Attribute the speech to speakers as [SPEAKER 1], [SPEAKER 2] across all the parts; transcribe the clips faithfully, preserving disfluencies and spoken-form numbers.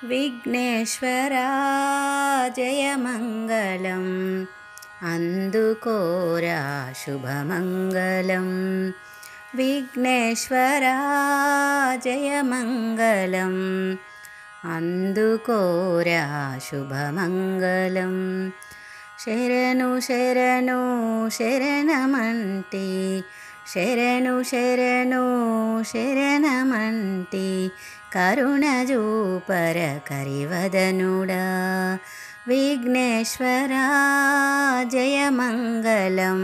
[SPEAKER 1] విఘ్నేశ్వరా జయమంగళం అందుకోరా శుభమంగళం. విఘ్నేశ్వరా జయమంగళం అందుకోరా శుభమంగళం. శరణు శరణు శరణమంటి శరణు శరణు శరణమంటి కరుణ జూపర కరివదనుడా. విఘ్నేశ్వరా జయమంగళం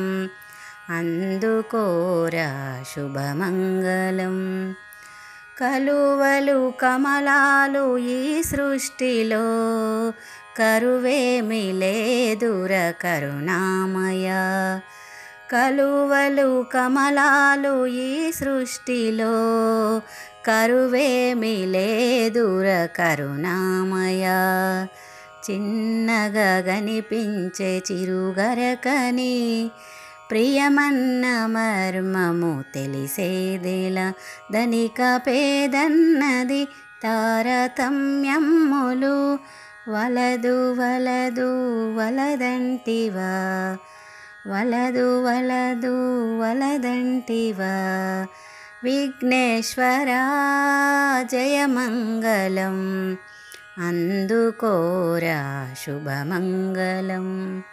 [SPEAKER 1] అందుకోరా శుభమంగళం. కలువలు కమలాలు ఈ సృష్టిలో కరువేమి లేదుర కరుణామయ. కలువలు కమలాలు ఈ సృష్టిలో కరువేమి లేదుర కరుణామయ. చిన్నగా కనిపించే చిరుగరకని ప్రియమన్న మర్మము తెలిసేదేలా. ధనిక పేదన్నది తారతమ్యములు వలదు వలదు వలదంటివా వలదు వలదు వలదంటివా. విఘ్నేశ్వరా జయమంగళం అందుకోరా శుభమంగళం.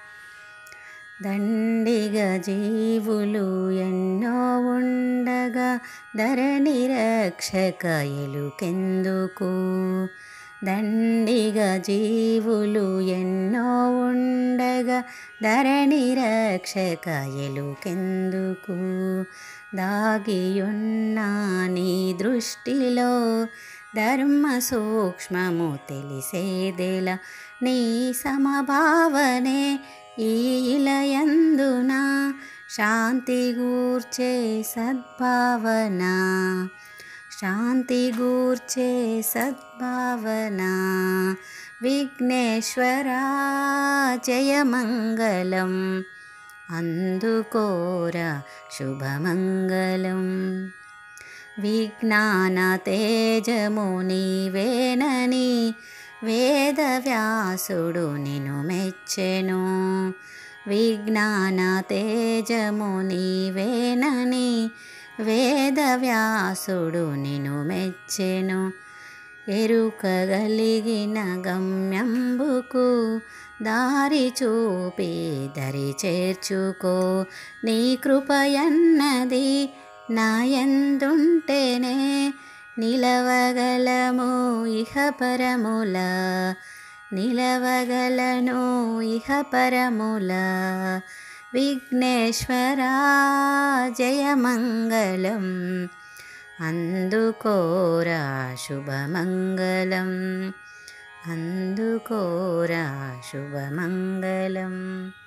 [SPEAKER 1] దండిగా జీవులు ఎన్నో ఉండగా ధరణి రక్షక ఎలుకెందుకు. దండిగా జీవులు ఎన్నో ఉండగా ధరణి రక్షక ఎలుకెందుకు. దాగియున్నా నీ దృష్టిలో ధర్మ సూక్ష్మము తెలిసేదెలా. నీ సమభావనే ఈ ఇలయందున శాంతి గూర్చే సద్భావన శాంతి గూర్చే సద్భావన. విఘ్నేశ్వరా జయమంగళం అందుకోరా శుభమంగళం. విజ్ఞాన తేజము నీవేనని వేదవ్యాసుడు నిన్ను మెచ్చెను. విజ్ఞాన తేజము నీవేనని వేదవ్యాసుడు నిన్ను మెచ్చెను. ఎరుకగలిగిన గమ్యంబుకు దారి చూపి దరి చేర్చుకో. నీ కృపయన్నది నాయందుంటేనే నిలవగలము ఇహ పరముల నిలవగలను ఇహ పరముల. విఘ్నేశ్వరా జయమంగళం అందుకోరా శుభమంగళం అందుకోరా శుభమంగళం.